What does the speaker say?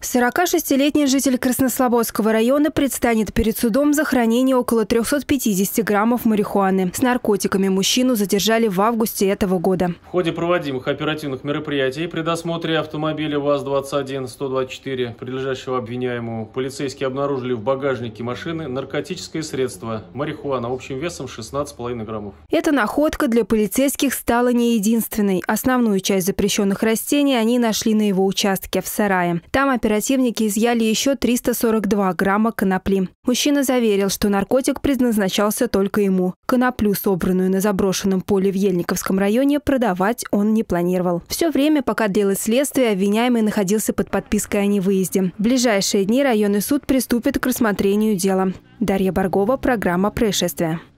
46-летний житель Краснослободского района предстанет перед судом за хранение около 350 граммов марихуаны. С наркотиками мужчину задержали в августе этого года. В ходе проводимых оперативных мероприятий при досмотре автомобиля ВАЗ-21-124, прилежащего обвиняемому, полицейские обнаружили в багажнике машины наркотическое средство – марихуана общим весом 16,5 граммов. Эта находка для полицейских стала не единственной. Основную часть запрещенных растений они нашли на его участке в сарае. Там оперативники изъяли еще 342 грамма конопли. Мужчина заверил, что наркотик предназначался только ему. Коноплю, собранную на заброшенном поле в Ельниковском районе, продавать он не планировал. Все время, пока длилось следствие, обвиняемый находился под подпиской о невыезде. В ближайшие дни районный суд приступит к рассмотрению дела. Дарья Баргова, программа «Происшествия».